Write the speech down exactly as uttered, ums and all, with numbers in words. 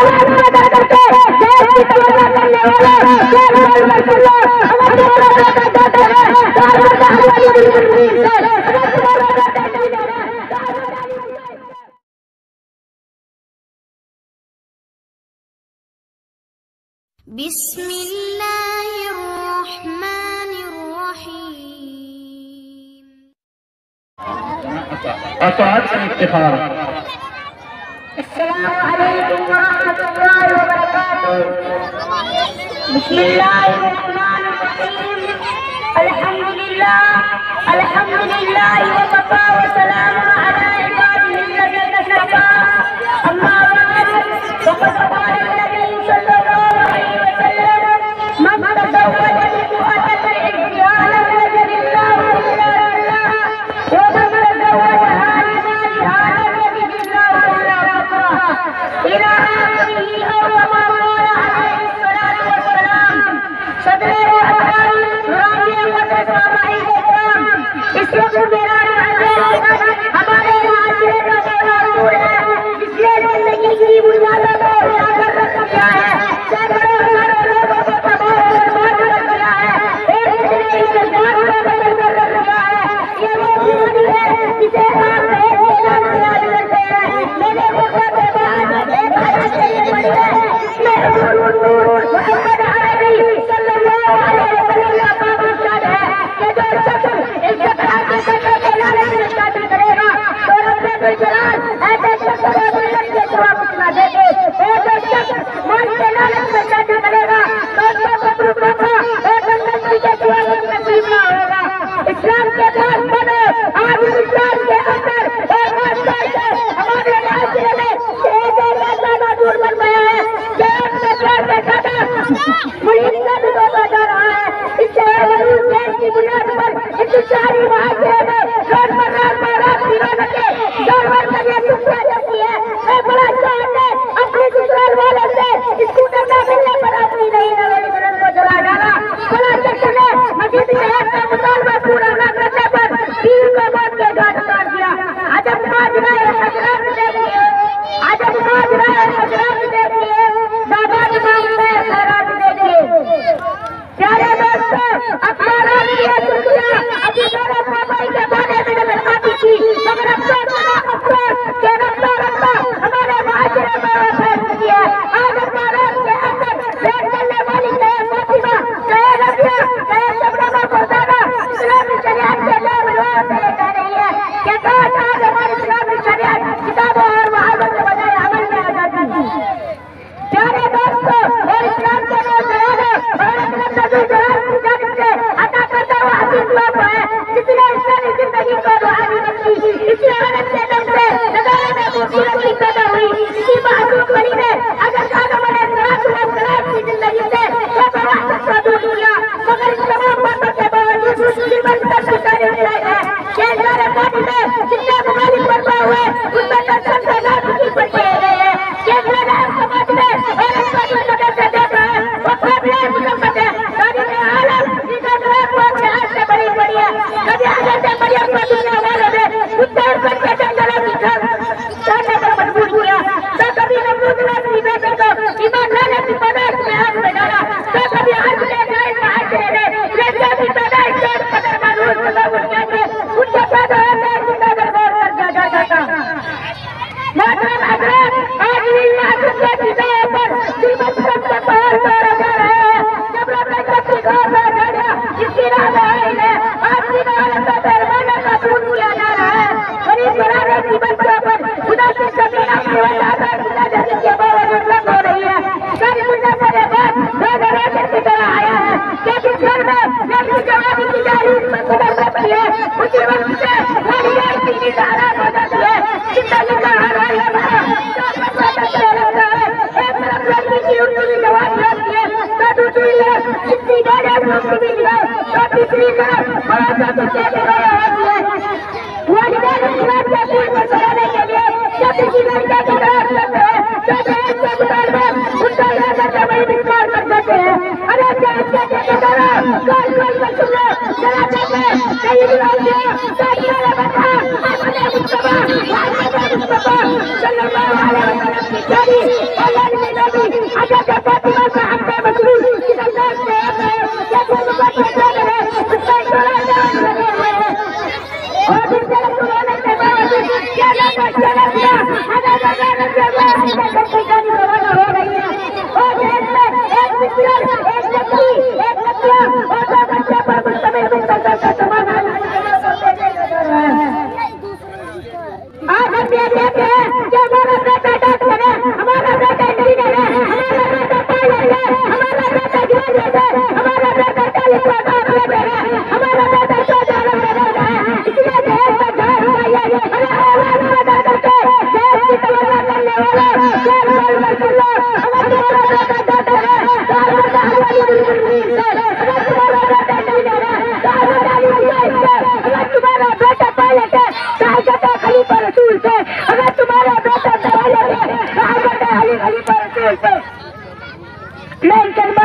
बिस्मिल्लाहिर्रहमानिर्रहीम। अताअत का इफ्तिखार। अस्सलामु अलैकुम वरहमतुल्लाहि वबरकातुहू। बिस्मिल्लाहिर्रहमानिर्रहीम। अल्हम्दुलिल्लाह अल्हम्दुलिल्लाह व वफ़ा व सलामुन अला इबादिहिल्लज़ीना इस्तफ़ा। अम्मा बाद फ़क़द क़ाल नबी सल्लल्लाहु अलैहि वसल्लम मन तज़व्वज बिमुअतल इज़्ज़ाल रजलिल्लाहु इल्ला बिल्लाह व मन तज़व्वज हालिमालिहा रजलिल्लाहु इल्ला फ़क़रा इला आखिरिही औ कमा क़ाल अलैहि सलातु वस्सलाम। सदर अहराम राबिया मदरसा माहिर इकराम, इस वक्त मेरा हमारे माशरे का बड़ा रसूल है जिसने जिंदगी की बुनियादों को उजागर कर दिया है, सैकड़ों हजारों लोगों को तबाह और बर्बाद कर दिया है, एक दूसरे की जज्बात को बदल कर रख दिया है। ये वो बीमारी है जिसे आप एक नाम से याद करते हैं। मैंने गुस्सा के बाद एक आयत ये पढ़ी है जिसमें मोहम्मद अरबी सल्लल्लाहु अलैहि वसल्लम का पाक इरशाद है कि जो शख्स इज्जत हासिल करने के लालच में शादी करेगा तो रब्बुल जलाल ऐसे शख्स को दुनिया के सिवा कुछ न देंगे। और जो शख्स माल के लालच में शादी करेगा तो उसको कब्र धोखा और जन्नत के सिवा कुछ नसीब न होगा। इस्लाम के पास बने आज इस्लाम के अंदर और खासतौर से हमारे माशरे में एक ऐसा ज्यादा दूर बन गया है कि एक से चार से ज्यादा मुल्क का भी होता जा रहा है। इससे वजूद देश की बुनियाद पर इस सारी माशरे में रोजमर्रा में रात की रौनकें जानवर के लिए सुखा जाती है। मैं बड़ा शौक है अपने ससुराल वाले से स्कूटर न मिलने पर अपनी नई नवेली दुल्हन को जला डाला। बड़ा शख्स ने मस्जिद में एक का मुतालबा पूरा न करने पर पीर को मौत के घाट उतार दिया। अजब माजरा है हजरत देखिए, अजब माजरा है हजरत देखिए, दामाद मांगते हैं खैरात देखिए। प्यारे दोस्तों, अखबारों ने यह सुर्खियां अभी मेरे मोबाइल के बारे में नजर आती थी, मगर अफसोस बड़ा अफसोस कि रफ्ता रफ्ता हमारे माशरे में वो फैल चुकी है। आज अखबारों के अंदर रेड करने वाली चाहे फातिमा, चाहे रबिया, चाहे शबनम फरजाना इस्लामी शरीयत के नाम लोगों से ले जा रही है कि काश आज हमारी इस्लामी शरीयत किताबों और मुहावरों के बजाय अमल में आ जाती। प्यारे दोस्तों, और इस्लाम के नौजवानों और अपने नबी जलाल की जानिब से अता करता हुआ अजीज बाप है जिसने इंसानी जिंदगी को रूहानी बख्शी। इसी औरत के दम से नजारे में खूबसूरती पैदा हुई। इसी मासूम बड़ी ने अगर आदम अलैहिस्सलाम की जिंदगी से वो बड़ा अच्छा दूर किया, मगर इस तमाम बातों के बावजूद जीवन तक गुजारे रहे हैं कि सारे पानी में जितने मुखालिफ बरपा हुए उनमें दर्शन से नाजुकी पड़ते रहे हैं कि समाज में और इसका जो नजर से देख रहा है वो काबिल मुकम्मत है। तारीख आलम जिसका नाम बहुत आज से बड़ी बड़ी है। कभी आगे से मरियम को दुनिया वालों ने कुत्ते और बच्चे जंगलों की छाने पर मजबूर किया, तो कभी नमरूद ने अपनी बेटी को ईमान लाने की पैदाइश में आग में डाला, तो कभी आज ने जाए माशरे ने जैसे भी पैदाइश से कदर मरूज तदावुर किए उनसे पैदा होने की कदर गौर कर दिया जाता। मोहतरम हज़रात, आज भी मासूम के जिंदगी पर जुल्म सबसे पहाड़ तोड़ा जा रहा है। जब रब्बुल की गौर में डाला इसकी राह में आई है, आज भी हालत का पैरवाना का दूर किया जा रहा है। गरीब घराने की बच्चों पर खुदा की जमीन अपनी वजह से खुदा देने के बावजूद लग हो रही है। सारी दुनिया मेरे बाद रोज रेशन की तरह आया है कि जिस घर में नबी जवानी की तारीफ में खुदा करती है उसी वक्त से हमारी एक चीज आराम हो जाती है। जिंदगी का हर हाल है लगता है। एक तरफ लड़की की उर्दू की जवाब लगती है तो दूसरी तरफ जितनी गाड़ियां दूसरी भी जाए तो तीसरी तरफ बड़ा सा बच्चे की गया होती है। वालिदैन इस्लाम के दिल को सजाने के लिए जब किसी लड़के की तलाश करते हैं तो दहेज के मुतालबा उनका इरादा से वही विस्तार कर देते हैं। अरे दहेज के के द्वारा कौन कौन को सुन लो जरा देखे कहीं बुलाइए सारी मेरे बता अपने मुस्तफा मोहम्मद मुस्तफा सल्लल्लाहु अलैहि वसल्लम की प्यारी अगर जब फातिमा से हमसे मसरूर इधर देखते हैं क्या कोई बात बता रहे उसका इशारा लगे हुए हैं और दिन से सुनाने के बाद क्या लगा चला गया अगर अगर जब इधर से गाड़ी रवाना हो रही है और देश में एक पिक्चर एक लड़की एक लड़का और दो बच्चे पर मुश्तमिल मुस्तकिल का समाधान आज हम ये कहते हैं कि हमारा बेटा डॉक्टर है, हमारा बेटा इंजीनियर है, हमारा बेटा पायलट है, हमारा बेटा ग्रेजुएट है, हमारा बेटा चालीस हजार रुपए है, हमारा बेटा चौदह रुपए है। इसलिए देश में जाहिर हुआ ये हमें आवाज पैदा करके देश की तवज्जो करने वाला शेर रसूलुल्लाह अगर तुम्हारा बेटा डॉक्टर है अगर तुम्हारा बेटा इंजीनियर है अगर तुम्हारा बेटा पायलट है साहिबा खलीफा रसूल से अगर तुम्हारा बेटा सवाल है साहिबा अली खलीफा रसूल से मैं